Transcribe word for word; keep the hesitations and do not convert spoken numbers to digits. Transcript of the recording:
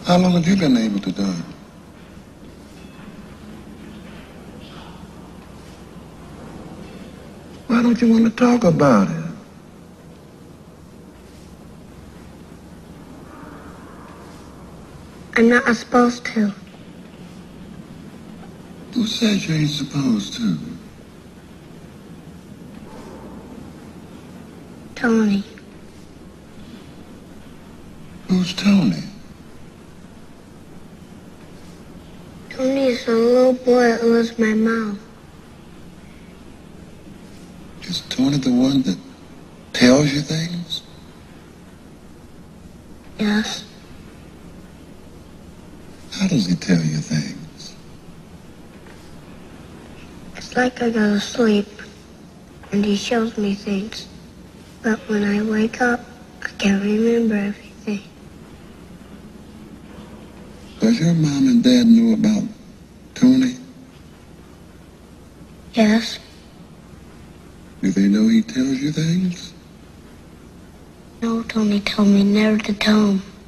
How long have you been able to do it? Why don't you want to talk about it? I'm not supposed to. Who says you ain't supposed to? Tony. Who's Tony? Tony is the little boy that lives in my mouth. Is Tony the one that tells you things? Yes. How does he tell you things? It's like I go to sleep, and he shows me things. But when I wake up, I can't remember everything. Does your mom and dad know about Tony? Yes. Do they know he tells you things? No, Tony told me never to tell him.